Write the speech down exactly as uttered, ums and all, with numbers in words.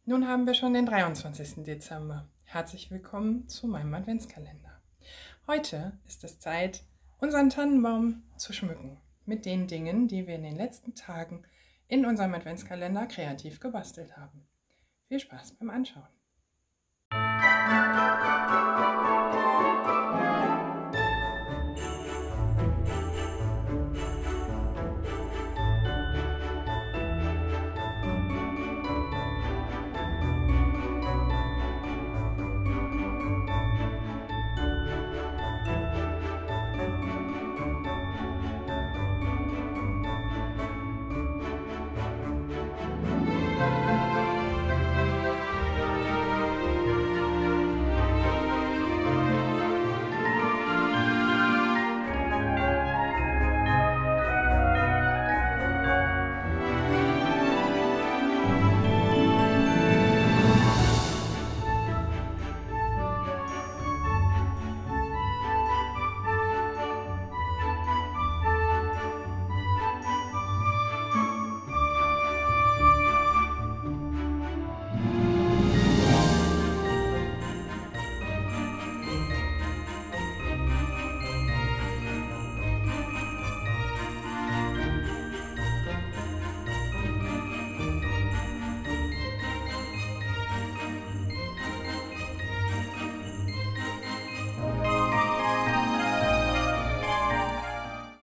Nun haben wir schon den dreiundzwanzigsten Dezember. Herzlich willkommen zu meinem Adventskalender. Heute ist es Zeit, unseren Tannenbaum zu schmücken mit den Dingen, die wir in den letzten Tagen in unserem Adventskalender kreativ gebastelt haben. Viel Spaß beim Anschauen!